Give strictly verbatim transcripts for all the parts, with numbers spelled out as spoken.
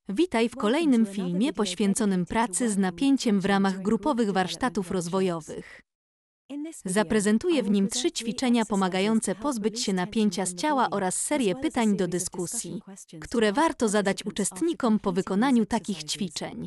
Witaj w kolejnym filmie poświęconym pracy z napięciem w ramach grupowych warsztatów rozwojowych. Zaprezentuję w nim trzy ćwiczenia pomagające pozbyć się napięcia z ciała oraz serię pytań do dyskusji, które warto zadać uczestnikom po wykonaniu takich ćwiczeń.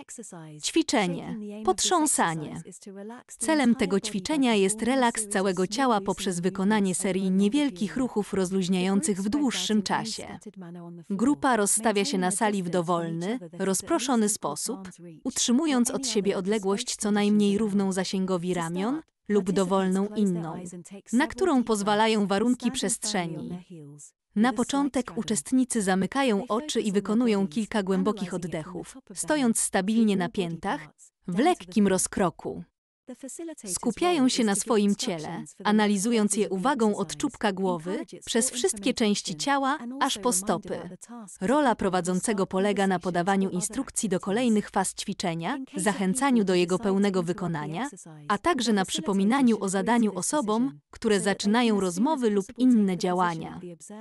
Ćwiczenie. Potrząsanie. Celem tego ćwiczenia jest relaks całego ciała poprzez wykonanie serii niewielkich ruchów rozluźniających w dłuższym czasie. Grupa rozstawia się na sali w dowolny, rozproszony sposób, utrzymując od siebie odległość co najmniej równą zasięgowi ramion lub dowolną inną, na którą pozwalają warunki przestrzeni. Na początek uczestnicy zamykają oczy i wykonują kilka głębokich oddechów, stojąc stabilnie na piętach, w lekkim rozkroku. Skupiają się na swoim ciele, analizując je uwagą od czubka głowy, przez wszystkie części ciała, aż po stopy. Rola prowadzącego polega na podawaniu instrukcji do kolejnych faz ćwiczenia, zachęcaniu do jego pełnego wykonania, a także na przypominaniu o zadaniu osobom, które zaczynają rozmowy lub inne działania.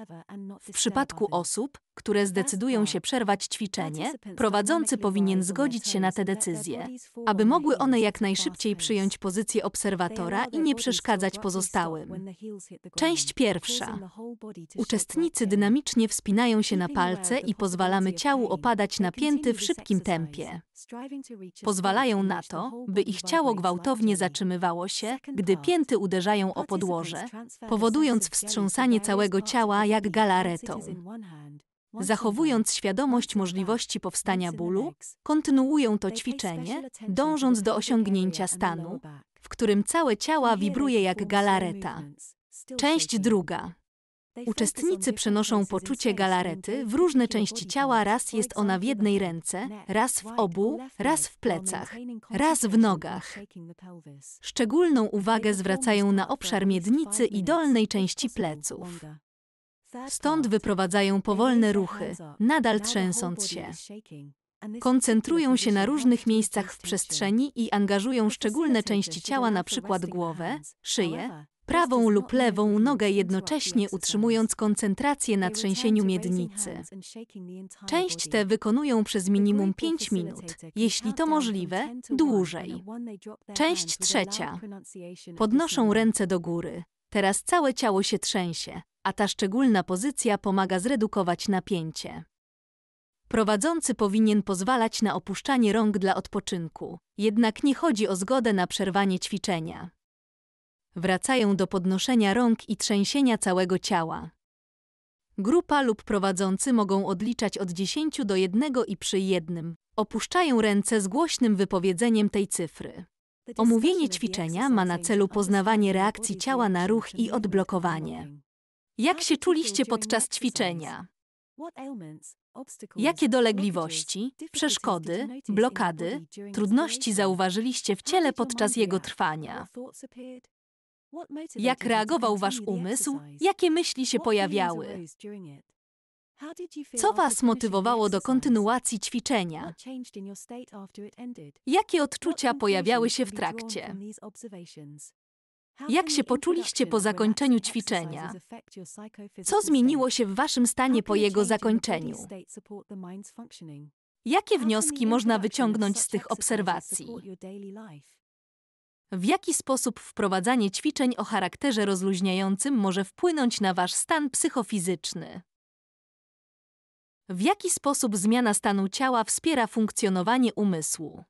W przypadku osób, które zdecydują się przerwać ćwiczenie, prowadzący powinien zgodzić się na te decyzje, aby mogły one jak najszybciej przyjąć pozycję obserwatora i nie przeszkadzać pozostałym. Część pierwsza. Uczestnicy dynamicznie wspinają się na palce i pozwalamy ciału opadać na pięty w szybkim tempie. Pozwalają na to, by ich ciało gwałtownie zatrzymywało się, gdy pięty uderzają o podłoże, powodując wstrząsanie całego ciała jak galaretą. Zachowując świadomość możliwości powstania bólu, kontynuują to ćwiczenie, dążąc do osiągnięcia stanu, w którym całe ciało wibruje jak galareta. Część druga. Uczestnicy przenoszą poczucie galarety w różne części ciała, raz jest ona w jednej ręce, raz w obu, raz w plecach, raz w nogach. Szczególną uwagę zwracają na obszar miednicy i dolnej części pleców. Stąd wyprowadzają powolne ruchy, nadal trzęsąc się. Koncentrują się na różnych miejscach w przestrzeni i angażują szczególne części ciała, np. głowę, szyję, prawą lub lewą nogę, jednocześnie utrzymując koncentrację na trzęsieniu miednicy. Część tę wykonują przez minimum pięć minut, jeśli to możliwe, dłużej. Część trzecia. Podnoszą ręce do góry. Teraz całe ciało się trzęsie, a ta szczególna pozycja pomaga zredukować napięcie. Prowadzący powinien pozwalać na opuszczanie rąk dla odpoczynku, jednak nie chodzi o zgodę na przerwanie ćwiczenia. Wracają do podnoszenia rąk i trzęsienia całego ciała. Grupa lub prowadzący mogą odliczać od dziesięciu do jednego i przy jednym opuszczają ręce z głośnym wypowiedzeniem tej cyfry. Omówienie ćwiczenia ma na celu poznawanie reakcji ciała na ruch i odblokowanie. Jak się czuliście podczas ćwiczenia? Jakie dolegliwości, przeszkody, blokady, trudności zauważyliście w ciele podczas jego trwania? Jak reagował wasz umysł? Jakie myśli się pojawiały? Co was motywowało do kontynuacji ćwiczenia? Jakie odczucia pojawiały się w trakcie? Jak się poczuliście po zakończeniu ćwiczenia? Co zmieniło się w waszym stanie po jego zakończeniu? Jakie wnioski można wyciągnąć z tych obserwacji? W jaki sposób wprowadzanie ćwiczeń o charakterze rozluźniającym może wpłynąć na wasz stan psychofizyczny? W jaki sposób zmiana stanu ciała wspiera funkcjonowanie umysłu?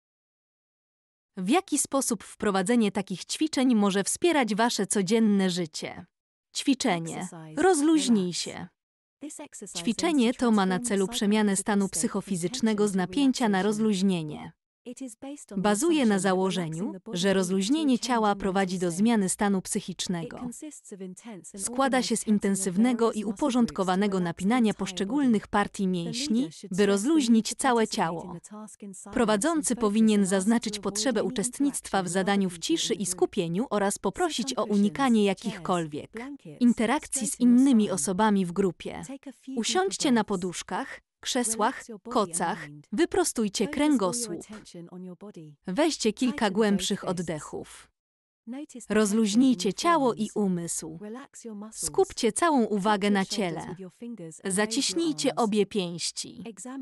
W jaki sposób wprowadzenie takich ćwiczeń może wspierać wasze codzienne życie? Ćwiczenie. Rozluźnij się. Ćwiczenie to ma na celu przemianę stanu psychofizycznego z napięcia na rozluźnienie. Bazuje na założeniu, że rozluźnienie ciała prowadzi do zmiany stanu psychicznego. Składa się z intensywnego i uporządkowanego napinania poszczególnych partii mięśni, by rozluźnić całe ciało. Prowadzący powinien zaznaczyć potrzebę uczestnictwa w zadaniu w ciszy i skupieniu oraz poprosić o unikanie jakichkolwiek interakcji z innymi osobami w grupie. Usiądźcie na poduszkach, krzesłach, kocach, wyprostujcie kręgosłup. Weźcie kilka głębszych oddechów. Rozluźnijcie ciało i umysł. Skupcie całą uwagę na ciele. Zaciśnijcie obie pięści.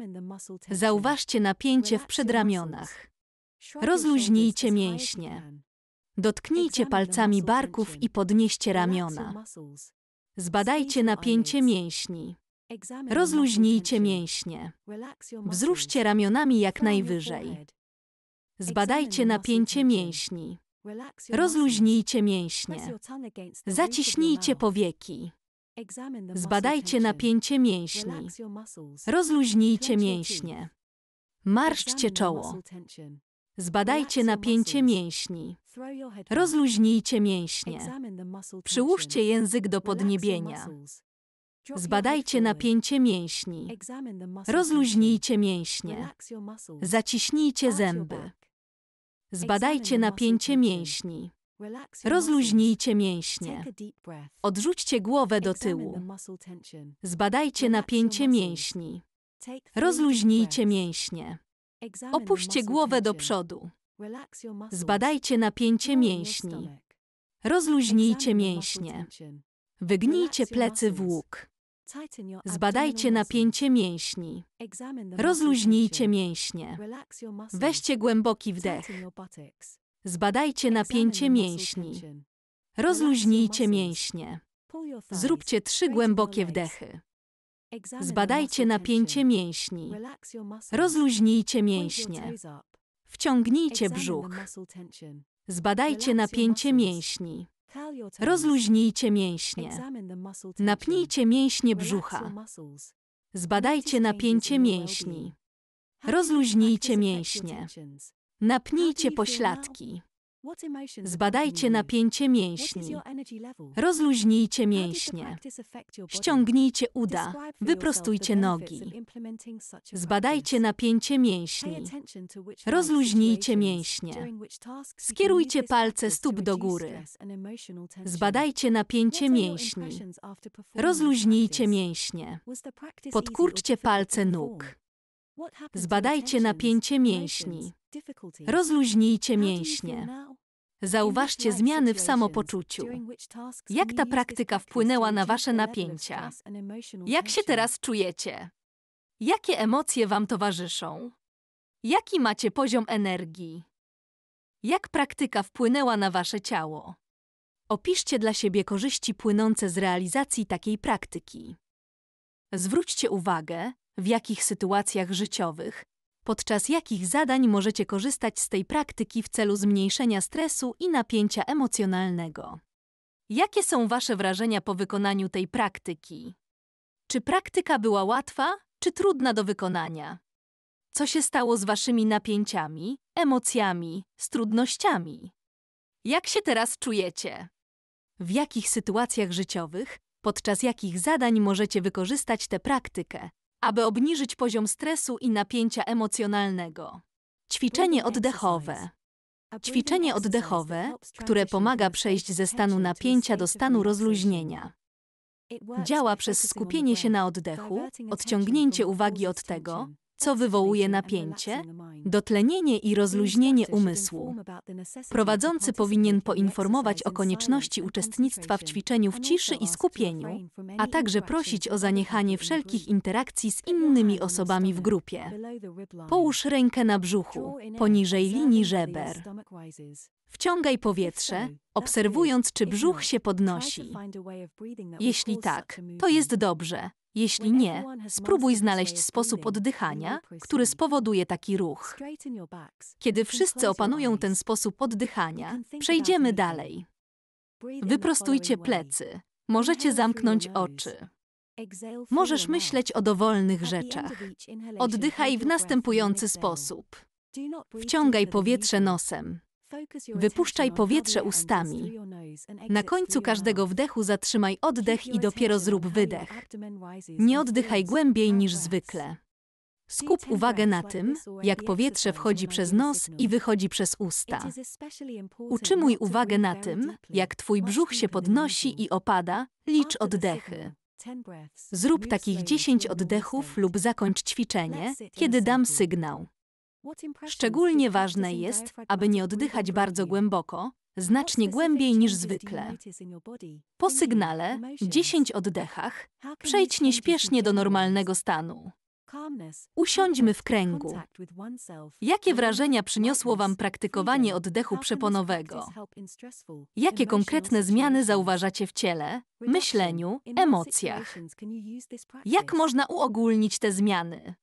Zauważcie napięcie w przedramionach. Rozluźnijcie mięśnie. Dotknijcie palcami barków i podnieście ramiona. Zbadajcie napięcie mięśni. Rozluźnijcie mięśnie. Wzruszcie ramionami jak najwyżej. Zbadajcie napięcie mięśni. Rozluźnijcie mięśnie. Zaciśnijcie powieki. Zbadajcie napięcie mięśni. Rozluźnijcie mięśnie. Marszczcie czoło. Zbadajcie napięcie mięśni. Rozluźnijcie mięśnie. Przyłóżcie język do podniebienia. Zbadajcie napięcie mięśni. Rozluźnijcie mięśnie. Zaciśnijcie zęby. Zbadajcie napięcie mięśni. Rozluźnijcie mięśnie. Odrzućcie głowę do tyłu. Zbadajcie napięcie mięśni. Rozluźnijcie mięśnie. Opuśćcie głowę do przodu. Zbadajcie napięcie mięśni. Rozluźnijcie mięśnie. Wygnijcie plecy w łuk. Zbadajcie napięcie mięśni. Rozluźnijcie mięśnie. Weźcie głęboki wdech. Zbadajcie napięcie mięśni. Rozluźnijcie mięśnie. Zróbcie trzy głębokie wdechy. Zbadajcie napięcie mięśni. Rozluźnijcie mięśnie. Wciągnijcie brzuch. Zbadajcie napięcie mięśni. Rozluźnijcie mięśnie. Napnijcie mięśnie brzucha. Zbadajcie napięcie mięśni. Rozluźnijcie mięśnie. Napnijcie pośladki. Zbadajcie napięcie mięśni. Rozluźnijcie mięśnie. Ściągnijcie uda. Wyprostujcie nogi. Zbadajcie napięcie mięśni. Rozluźnijcie mięśnie. Skierujcie palce stóp do góry. Zbadajcie napięcie mięśni. Rozluźnijcie mięśnie. Podkurczcie palce nóg. Zbadajcie napięcie mięśni. Rozluźnijcie mięśnie. Zauważcie zmiany w samopoczuciu. Jak ta praktyka wpłynęła na wasze napięcia? Jak się teraz czujecie? Jakie emocje wam towarzyszą? Jaki macie poziom energii? Jak praktyka wpłynęła na wasze ciało? Opiszcie dla siebie korzyści płynące z realizacji takiej praktyki. Zwróćcie uwagę, w jakich sytuacjach życiowych, podczas jakich zadań możecie korzystać z tej praktyki w celu zmniejszenia stresu i napięcia emocjonalnego. Jakie są wasze wrażenia po wykonaniu tej praktyki? Czy praktyka była łatwa, czy trudna do wykonania? Co się stało z waszymi napięciami, emocjami, z trudnościami? Jak się teraz czujecie? W jakich sytuacjach życiowych, podczas jakich zadań możecie wykorzystać tę praktykę, aby obniżyć poziom stresu i napięcia emocjonalnego? Ćwiczenie oddechowe. Ćwiczenie oddechowe, które pomaga przejść ze stanu napięcia do stanu rozluźnienia. Działa przez skupienie się na oddechu, odciągnięcie uwagi od tego, co wywołuje napięcie, dotlenienie i rozluźnienie umysłu. Prowadzący powinien poinformować o konieczności uczestnictwa w ćwiczeniu w ciszy i skupieniu, a także prosić o zaniechanie wszelkich interakcji z innymi osobami w grupie. Połóż rękę na brzuchu, poniżej linii żeber. Wciągaj powietrze, obserwując, czy brzuch się podnosi. Jeśli tak, to jest dobrze. Jeśli nie, spróbuj znaleźć sposób oddychania, który spowoduje taki ruch. Kiedy wszyscy opanują ten sposób oddychania, przejdziemy dalej. Wyprostujcie plecy. Możecie zamknąć oczy. Możesz myśleć o dowolnych rzeczach. Oddychaj w następujący sposób. Wciągaj powietrze nosem. Wypuszczaj powietrze ustami. Na końcu każdego wdechu zatrzymaj oddech i dopiero zrób wydech. Nie oddychaj głębiej niż zwykle. Skup uwagę na tym, jak powietrze wchodzi przez nos i wychodzi przez usta. Utrzymuj uwagę na tym, jak twój brzuch się podnosi i opada, licz oddechy. Zrób takich dziesięć oddechów lub zakończ ćwiczenie, kiedy dam sygnał. Szczególnie ważne jest, aby nie oddychać bardzo głęboko, znacznie głębiej niż zwykle. Po sygnale, dziesięć oddechach, przejdź nieśpiesznie do normalnego stanu. Usiądźmy w kręgu. Jakie wrażenia przyniosło Wam praktykowanie oddechu przeponowego? Jakie konkretne zmiany zauważacie w ciele, myśleniu, emocjach? Jak można uogólnić te zmiany?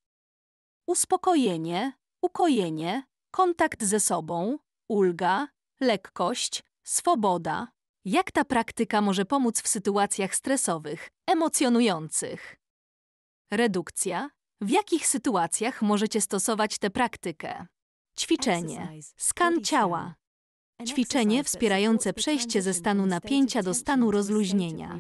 Uspokojenie, ukojenie, kontakt ze sobą, ulga, lekkość, swoboda. Jak ta praktyka może pomóc w sytuacjach stresowych, emocjonujących? Redukcja. W jakich sytuacjach możecie stosować tę praktykę? Ćwiczenie. Skan ciała. Ćwiczenie wspierające przejście ze stanu napięcia do stanu rozluźnienia.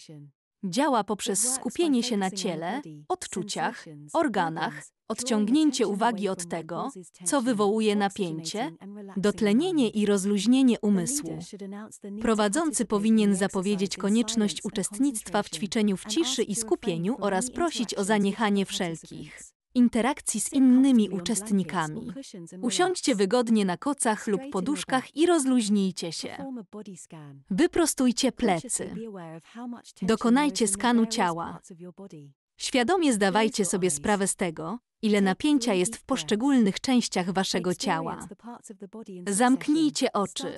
Działa poprzez skupienie się na ciele, odczuciach, organach, odciągnięcie uwagi od tego, co wywołuje napięcie, dotlenienie i rozluźnienie umysłu. Prowadzący powinien zapowiedzieć konieczność uczestnictwa w ćwiczeniu w ciszy i skupieniu oraz prosić o zaniechanie wszelkich interakcji z innymi uczestnikami. Usiądźcie wygodnie na kocach lub poduszkach i rozluźnijcie się. Wyprostujcie plecy. Dokonajcie skanu ciała. Świadomie zdawajcie sobie sprawę z tego, ile napięcia jest w poszczególnych częściach waszego ciała. Zamknijcie oczy.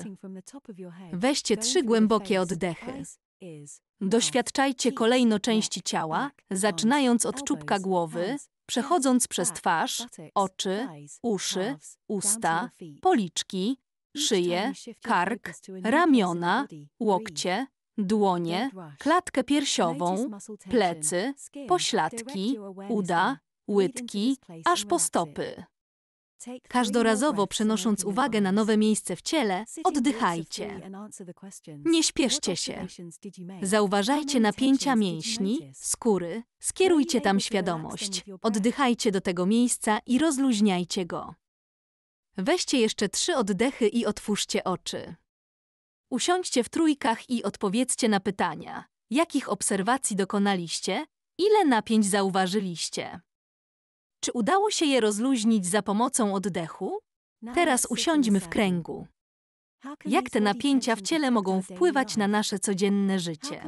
Weźcie trzy głębokie oddechy. Doświadczajcie kolejno części ciała, zaczynając od czubka głowy, przechodząc przez twarz, oczy, uszy, usta, policzki, szyję, kark, ramiona, łokcie, dłonie, klatkę piersiową, plecy, pośladki, uda, łydki, aż po stopy. Każdorazowo przenosząc uwagę na nowe miejsce w ciele, oddychajcie. Nie śpieszcie się. Zauważajcie napięcia mięśni, skóry, skierujcie tam świadomość, oddychajcie do tego miejsca i rozluźniajcie go. Weźcie jeszcze trzy oddechy i otwórzcie oczy. Usiądźcie w trójkach i odpowiedzcie na pytania. Jakich obserwacji dokonaliście? Ile napięć zauważyliście? Czy udało się je rozluźnić za pomocą oddechu? Teraz usiądźmy w kręgu. Jak te napięcia w ciele mogą wpływać na nasze codzienne życie?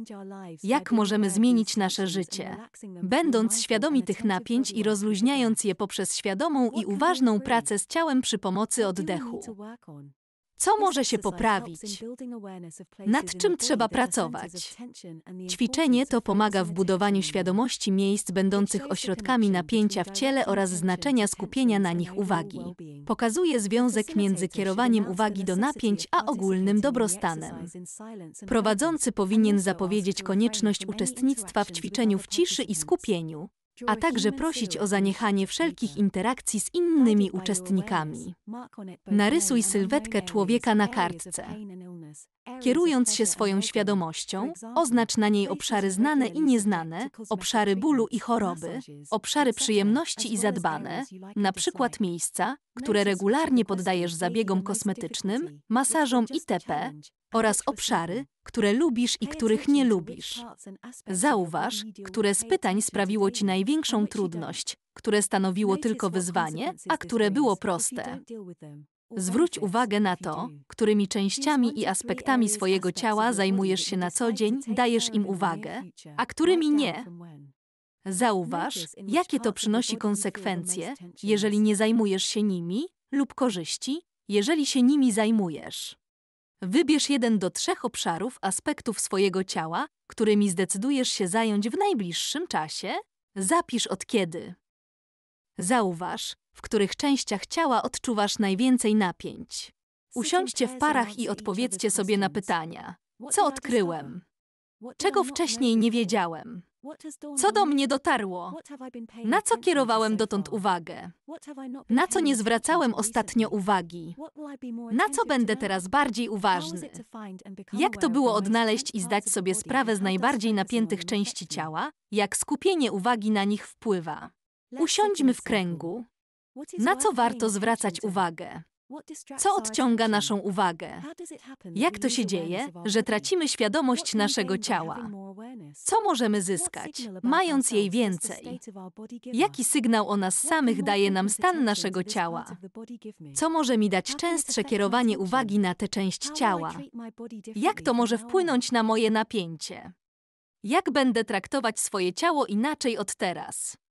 Jak możemy zmienić nasze życie, będąc świadomi tych napięć i rozluźniając je poprzez świadomą i uważną pracę z ciałem przy pomocy oddechu? Co może się poprawić? Nad czym trzeba pracować? Ćwiczenie to pomaga w budowaniu świadomości miejsc będących ośrodkami napięcia w ciele oraz znaczenia skupienia na nich uwagi. Pokazuje związek między kierowaniem uwagi do napięć a ogólnym dobrostanem. Prowadzący powinien zapowiedzieć konieczność uczestnictwa w ćwiczeniu w ciszy i skupieniu, a także prosić o zaniechanie wszelkich interakcji z innymi uczestnikami. Narysuj sylwetkę człowieka na kartce. Kierując się swoją świadomością, oznacz na niej obszary znane i nieznane, obszary bólu i choroby, obszary przyjemności i zadbane, na przykład miejsca, które regularnie poddajesz zabiegom kosmetycznym, masażom itp., oraz obszary, które lubisz i których nie lubisz. Zauważ, które z pytań sprawiło ci największą trudność, które stanowiło tylko wyzwanie, a które było proste. Zwróć uwagę na to, którymi częściami i aspektami swojego ciała zajmujesz się na co dzień, dajesz im uwagę, a którymi nie. Zauważ, jakie to przynosi konsekwencje, jeżeli nie zajmujesz się nimi, lub korzyści, jeżeli się nimi zajmujesz. Wybierz jeden do trzech obszarów, aspektów swojego ciała, którymi zdecydujesz się zająć w najbliższym czasie. Zapisz od kiedy. Zauważ, w których częściach ciała odczuwasz najwięcej napięć. Usiądźcie w parach i odpowiedzcie sobie na pytania. Co odkryłem? Czego wcześniej nie wiedziałem? Co do mnie dotarło? Na co kierowałem dotąd uwagę? Na co nie zwracałem ostatnio uwagi? Na co będę teraz bardziej uważny? Jak to było odnaleźć i zdać sobie sprawę z najbardziej napiętych części ciała? Jak skupienie uwagi na nich wpływa? Usiądźmy w kręgu. Na co warto zwracać uwagę? Co odciąga naszą uwagę? Jak to się dzieje, że tracimy świadomość naszego ciała? Co możemy zyskać, mając jej więcej? Jaki sygnał o nas samych daje nam stan naszego ciała? Co może mi dać częstsze kierowanie uwagi na tę część ciała? Jak to może wpłynąć na moje napięcie? Jak będę traktować swoje ciało inaczej od teraz?